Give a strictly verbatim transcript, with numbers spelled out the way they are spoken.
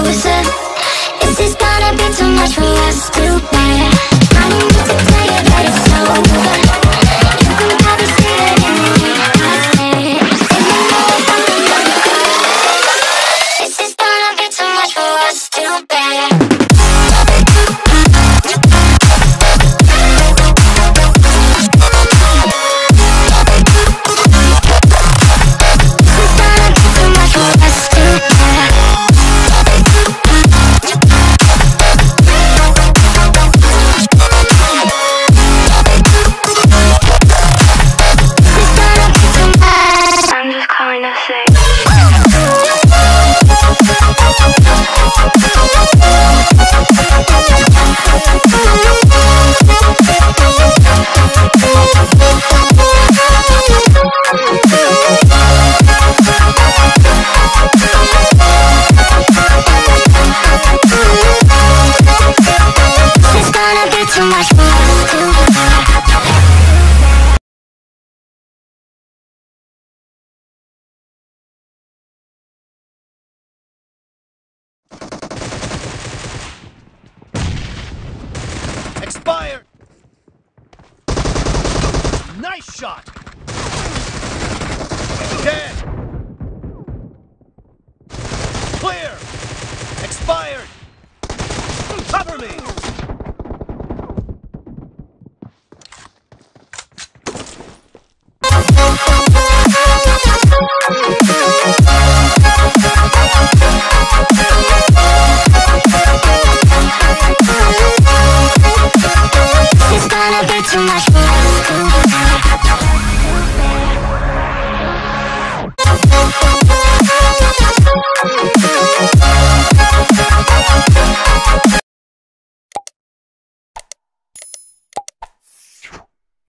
closer. Is this gonna be too much for us to bear? I don't need to tell you that it's over. You can probably see it in the way I stare. And you know if I'm gonna go. Is this gonna be too much for us to bear? Expired! Nice shot! Dead! Clear! Expired! Cover me!